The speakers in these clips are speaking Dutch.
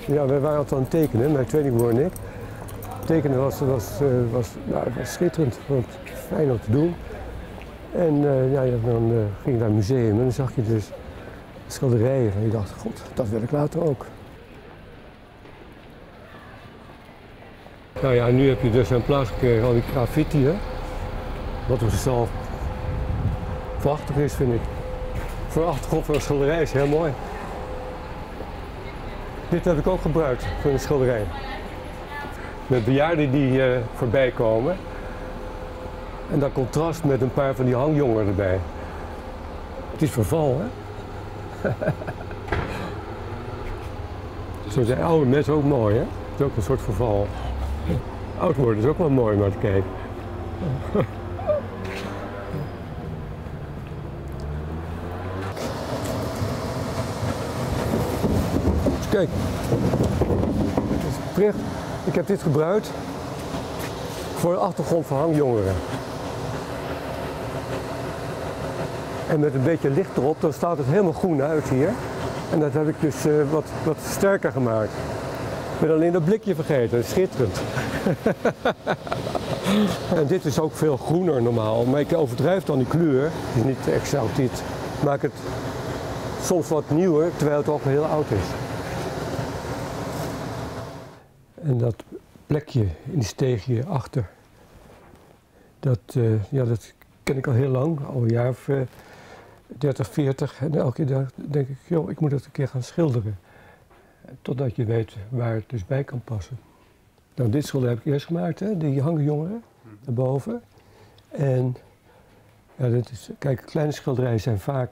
Ja, wij waren altijd aan het tekenen, mijn tweelingbroer en ik. Tekenen was schitterend, want fijn om te doen. En dan ging je naar het museum en dan zag je dus schilderijen en je dacht, god, dat wil ik later ook. Nou ja, nu heb je dus een plaats gekregen, al die graffiti, hè? Wat op zichzelf prachtig is, vind ik. Voor de achtergrond van een schilderij is heel mooi. Dit heb ik ook gebruikt voor een schilderij. Met bejaarden die voorbij komen. En dat contrast met een paar van die hangjongeren erbij. Het is verval, hè? Zo zijn oude mensen ook mooi, hè? Het is ook een soort verval. Oud worden is ook wel mooi om naar te kijken. Kijk, ik heb dit gebruikt voor de achtergrond van hangjongeren. En met een beetje licht erop, dan staat het helemaal groen uit hier. En dat heb ik dus wat sterker gemaakt. Ik ben alleen dat blikje vergeten, dat is schitterend. En dit is ook veel groener normaal, maar ik overdrijf dan die kleur. Het is niet exact dit. Ik maak het soms wat nieuwer, terwijl het ook heel oud is. En dat plekje in die steeg hierachter, dat ken ik al heel lang, al een jaar of 30, 40. En elke keer denk ik, joh, ik moet dat een keer gaan schilderen. Totdat je weet waar het dus bij kan passen. Nou, dit schilderij heb ik eerst gemaakt, hè, die hangjongeren, daarboven. En ja, kijk, kleine schilderijen zijn vaak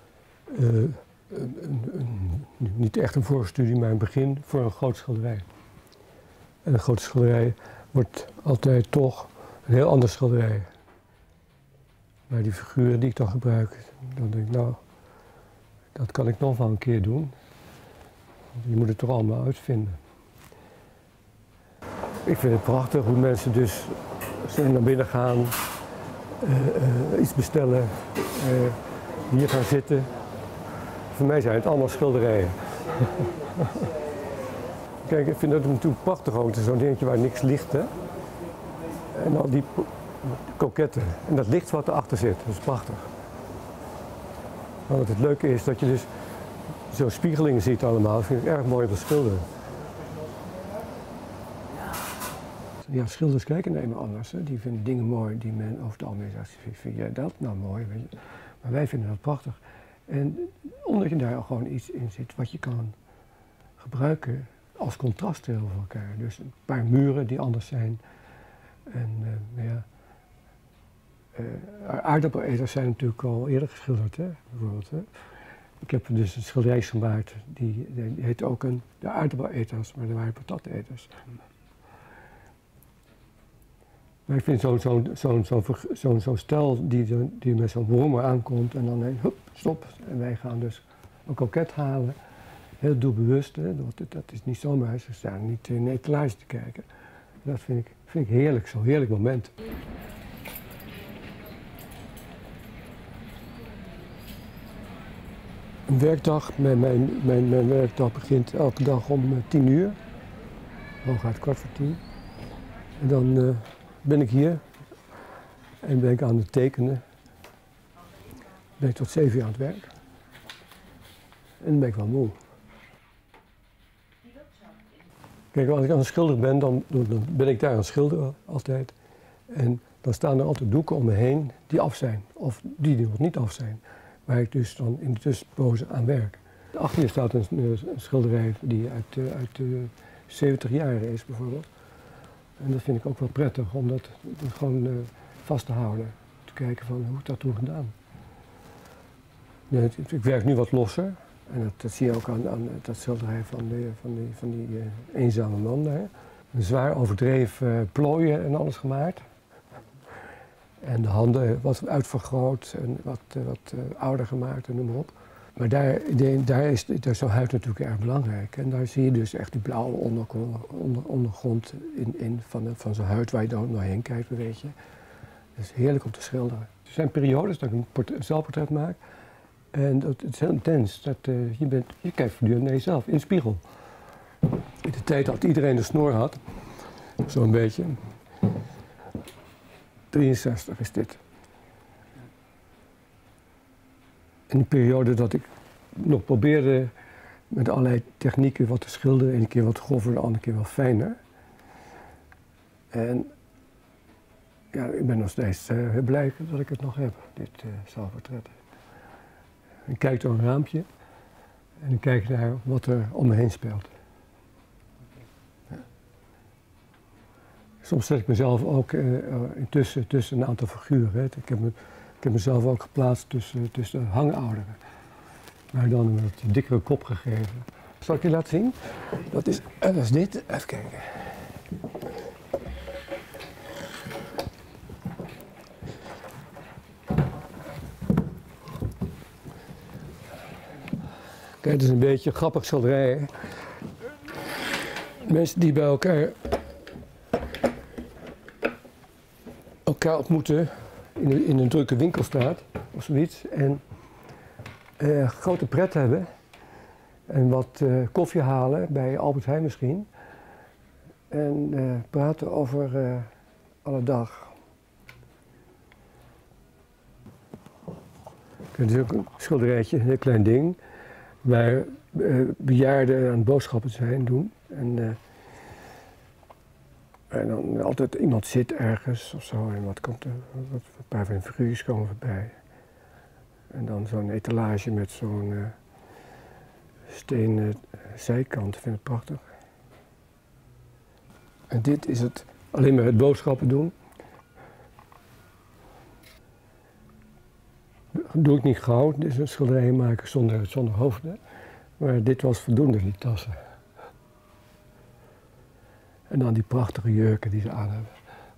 niet echt een voorstudie, maar een begin voor een groot schilderij. En een grote schilderij wordt altijd toch een heel ander schilderij. Maar die figuren die ik dan gebruik, dan denk ik, nou, dat kan ik nog wel een keer doen. Je moet het toch allemaal uitvinden. Ik vind het prachtig hoe mensen dus naar binnen gaan, iets bestellen, hier gaan zitten. Voor mij zijn het allemaal schilderijen. Kijk, ik vind het natuurlijk prachtig ook. Het is zo'n dingetje waar niks ligt, hè. En al die koketten. En dat licht wat erachter zit, dat is prachtig. Maar wat het leuke is, dat je dus zo spiegelingen ziet allemaal. Dat vind ik erg mooi om te schilderen. Ja, schilders kijken naar iemand anders. Hè. Die vinden dingen mooi die men over het algemeen zegt, vind jij dat nou mooi? Weet je? Maar wij vinden dat prachtig. En omdat je daar gewoon iets in zit wat je kan gebruiken als contrast tegenover elkaar. Dus een paar muren die anders zijn. En aardappeleters zijn natuurlijk al eerder geschilderd, hè, bijvoorbeeld. Hè. Ik heb dus een schilderij gemaakt, die heet ook de aardappeleters, maar er waren patateters. Maar ik vind zo'n stel die met zo'n brommer aankomt en dan hup, stop. En wij gaan dus een koket halen. Heel doelbewust, hè. Dat is niet zomaar, ze staan niet in de etalage te kijken. Dat vind ik heerlijk, zo'n heerlijk moment. Een werkdag, mijn werkdag begint elke dag om 10 uur. Hooguit 9:15. En dan ben ik hier en ben ik aan het tekenen. Ben ik tot 7 uur aan het werk. En dan ben ik wel moe. Kijk, als ik aan het schilderen ben, dan ben ik daar aan het schilderen altijd. En dan staan er altijd doeken om me heen die af zijn, of die nog niet af zijn. Waar ik dus dan in de tussenpoze aan werk. Achter je staat een schilderij die uit de 70 jaar is bijvoorbeeld. En dat vind ik ook wel prettig om dat gewoon vast te houden. Te kijken van hoe ik dat toen gedaan. Ja, ik werk nu wat losser. En dat zie je ook aan dat schilderij van die eenzame man daar. Een zwaar overdreven plooien en alles gemaakt. En de handen wat uitvergroot en wat ouder gemaakt en noem maar op. Maar daar is zo'n huid natuurlijk erg belangrijk. En daar zie je dus echt die blauwe ondergrond van zo'n huid waar je dan doorheen kijkt, weet je. Dat is heerlijk om te schilderen. Er zijn periodes dat ik een zelfportret maak. En het is heel intens. Je kijkt voortdurend naar jezelf, in de spiegel. In de tijd dat iedereen een snor had, zo'n beetje. 63 is dit. In die periode dat ik nog probeerde met allerlei technieken wat te schilderen. Een keer wat grover, de andere keer wat fijner. En ja, ik ben nog steeds heel blij dat ik het nog heb, dit zelfportret. Ik kijk door een raampje en ik kijk naar wat er om me heen speelt. Ja. Soms zet ik mezelf ook tussen een aantal figuren. Hè. Ik heb mezelf ook geplaatst tussen hangouderen. Maar dan een wat dikkere kop gegeven. Zal ik je laten zien? Dat is dit. Even kijken. Kijk, het is een beetje een grappig schilderij. Mensen die bij elkaar ontmoeten in een drukke winkelstraat of zoiets. En grote pret hebben. En wat koffie halen bij Albert Heijn misschien. En praten over alle dag. Het is ook een schilderijtje, een heel klein ding. Waar bejaarden aan boodschappen zijn doen. En dan altijd iemand zit ergens of zo. En een paar van de figuurtjes komen voorbij. En dan zo'n etalage met zo'n stenen zijkant. Ik vind het prachtig. En dit is het alleen maar het boodschappen doen. Dat doe ik niet gauw. Dit is een schilderij maken zonder hoofden. Maar dit was voldoende, die tassen. En dan die prachtige jurken die ze aan hebben.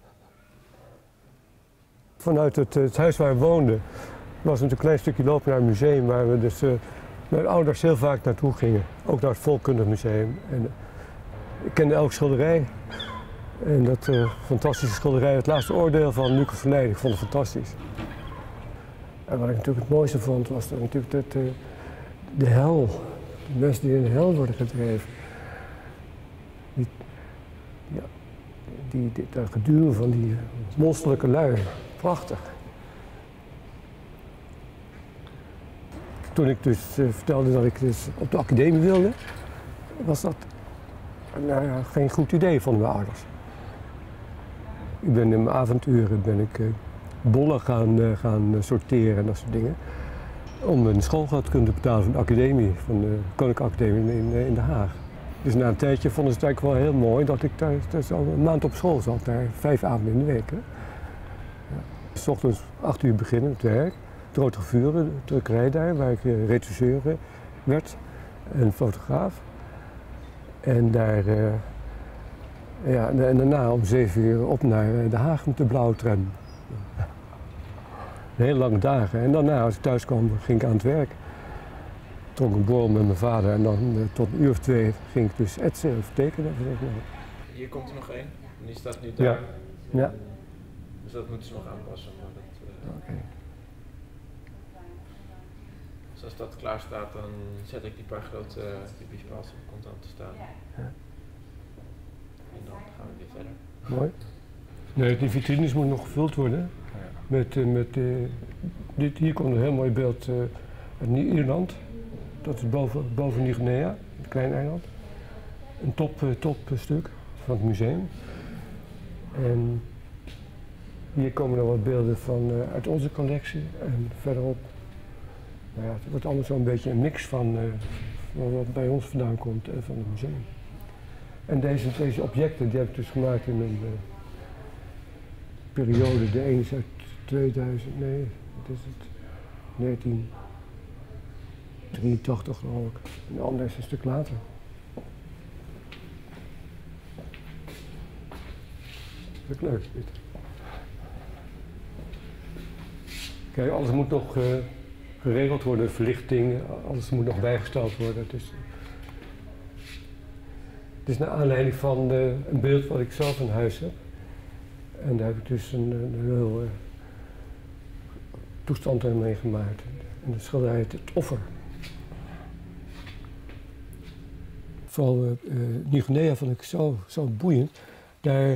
Vanuit het huis waar we woonden was het een klein stukje lopen naar het museum waar we dus mijn ouders heel vaak naartoe gingen. Ook naar het Volkskundig Museum. En, ik kende elk schilderij. En dat fantastische schilderij, het laatste oordeel van Lucas Verleiden, ik vond het fantastisch. En wat ik natuurlijk het mooiste vond, was natuurlijk de hel. De mensen die in de hel worden gedreven. Dat geduw van die monsterlijke lui. Prachtig. Toen ik dus vertelde dat ik dus op de academie wilde, was dat geen goed idee van mijn ouders. Ik ben in mijn avonturen bollen gaan sorteren en dat soort dingen. Om een schoolgeld te kunnen betalen van de academie, van de Koninklijke Academie in Den Haag. Dus na een tijdje vonden ze het eigenlijk wel heel mooi dat ik daar al een maand op school zat, daar 5 avonden in de week. Hè. Ja. 's Ochtends 8 uur beginnen met werk, Droodgevuren, de drukkerij daar, waar ik regisseur werd en fotograaf. En daar, en daarna om 7 uur op naar Den Haag met de blauwe tram. Heel lange dagen. En daarna, als ik thuis kwam, ging ik aan het werk. Dronk een borrel met mijn vader en dan tot een uur of 2 ging ik dus etsen of tekenen. Hier komt er nog één. En die staat nu daar. Ja. Ja. Dus dat moeten ze nog aanpassen. Okay. Dus als dat klaar staat, dan zet ik die paar grote biespaals op, komt aan te staan. Ja. En dan gaan we weer verder. Mooi. Nee, die vitrines moeten nog gevuld worden. Ja. Hier komt een heel mooi beeld uit Ierland. Dat is boven Nieuw-Guinea, een klein eiland. Een topstuk van het museum. En hier komen er wat beelden uit onze collectie. En verderop, het wordt allemaal zo'n beetje een mix van wat bij ons vandaan komt en van het museum. En deze objecten die heb ik dus gemaakt in een periode. De ene is uit 2000, nee, wat is het? 1983 geloof ik. En de andere is een stuk later. Dat is leuk dit. Kijk, alles moet nog geregeld worden, verlichting, alles moet nog bijgesteld worden. Het is naar aanleiding van een beeld wat ik zelf in huis heb. En daar heb ik dus een heel toestand mee gemaakt. En de schilderij heet Het Offer. vooral Nieuw-Guinea vond ik zo boeiend. Daar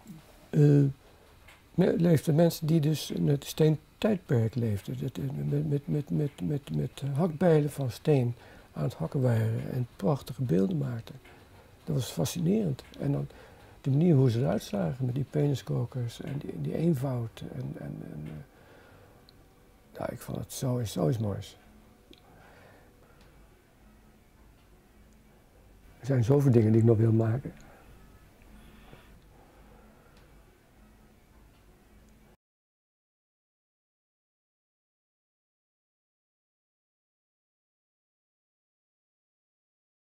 leefden mensen die dus in het steentijdperk leefden. Met hakbijlen van steen aan het hakken waren en prachtige beelden maakten. Dat was fascinerend. En dan de manier hoe ze eruit zagen met die peniskokers en die eenvoud. Ja, ik vond het zo iets moois. Er zijn zoveel dingen die ik nog wil maken.